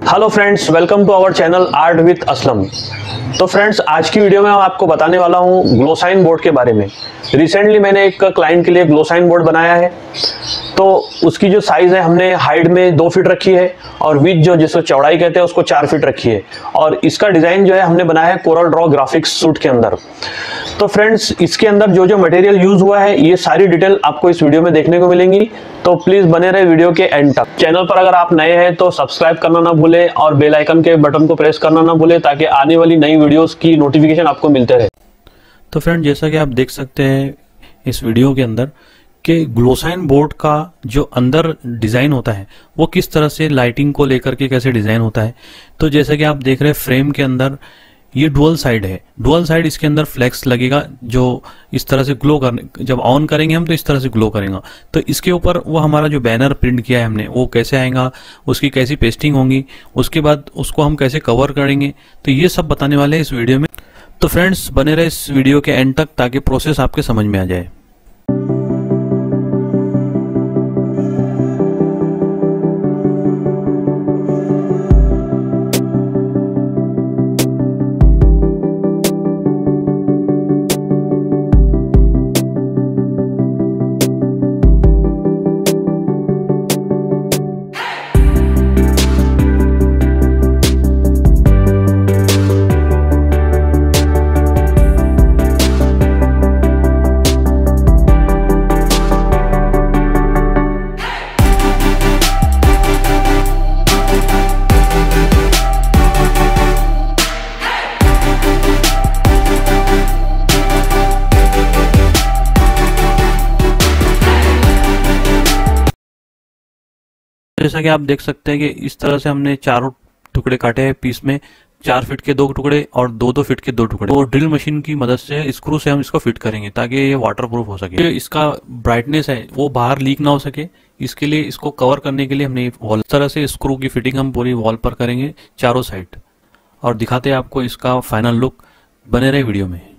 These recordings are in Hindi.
Hello friends, welcome to our channel art with Aslam. तो फ्रेंड्स, आज की वीडियो में मैं आपको बताने वाला हूं ग्लोसाइन बोर्ड के बारे में। रिसेंटली मैंने एक क्लाइंट के लिए ग्लोसाइन बोर्ड बनाया है। तो उसकी जो साइज़ है, हमने हाइट में 2 फीट रखी है और विड्थ जो जिसको चौड़ाई कहते हैं उसको 4 फीट रखी है। और इसका डिज़ाइन जो है हमने बनाया है कोरल ड्रॉ ग्राफिक्स सूट के अंदर। तो फ्रेंड्स, इसके अंदर जो जो मटेरियल यूज़ हुआ है ये सारी डिटेल आपको इस वीडियो में देखने को मिलेंगी। तो प्लीज़ बने रहे वीडियो के एंड तक। चैनल पर अगर आप नए हैं तो सब्सक्राइब करना ना भूलें और बेल आइकन के बटन को प्रेस करना ना भूलें ताकि आने वाली नई वीडियोस की नोटिफिकेशन आपको मिलते रहे। तो फ्रेंड, जैसा कि आप देख सकते हैं इस वीडियो के अंदर कि ग्लोसाइन बोर्ड का जो अंदर डिज़ाइन होता है वो किस तरह से लाइटिंग को लेकर के कैसे डिज़ाइन होता है। तो जैसा कि आप देख रहे हैं फ्रेम के अंदर ये डुअल साइड है। डुअल साइड इसके अंदर फ्लेक्स लगेगा जो इस तरह से ग्लो करने, जब ऑन करेंगे हम तो इस तरह से ग्लो करेगा। तो इसके ऊपर वो हमारा जो बैनर प्रिंट किया है हमने वो कैसे आएगा, उसकी कैसी पेस्टिंग होगी, उसके बाद उसको हम कैसे कवर करेंगे, तो ये सब बताने वाले हैं इस वीडियो में। तो फ्रेंड्स, बने रहे इस वीडियो के एंड तक ताकि प्रोसेस आपके समझ में आ जाए। जैसा कि आप देख सकते हैं कि इस तरह से हमने चारों टुकड़े काटे हैं पीस में, 4 फीट के 2 टुकड़े और 2-2 फीट के 2 टुकड़े। और ड्रिल मशीन की मदद से स्क्रू से हम इसको फिट करेंगे ताकि ये वाटरप्रूफ हो सके। इसका ब्राइटनेस है वो बाहर लीक ना हो सके, इसके लिए इसको कवर करने के लिए हमने वॉल इस तरह से स्क्रू की फिटिंग हम पूरी वॉल पर करेंगे चारों साइड। और दिखाते हैं आपको इसका फाइनल लुक। बने रहे वीडियो में।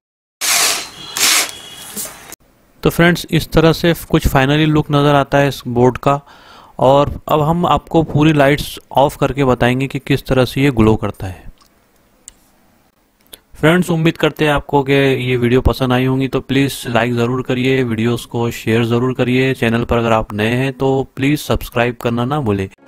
तो फ्रेंड्स, इस तरह से कुछ फाइनली लुक नजर आता है इस बोर्ड का। और अब हम आपको पूरी लाइट्स ऑफ करके बताएंगे कि किस तरह से ये ग्लो करता है। फ्रेंड्स, उम्मीद करते हैं आपको कि ये वीडियो पसंद आई होंगी। तो प्लीज़ लाइक ज़रूर करिए, वीडियोस को शेयर ज़रूर करिए। चैनल पर अगर आप नए हैं तो प्लीज़ सब्सक्राइब करना ना भूलें।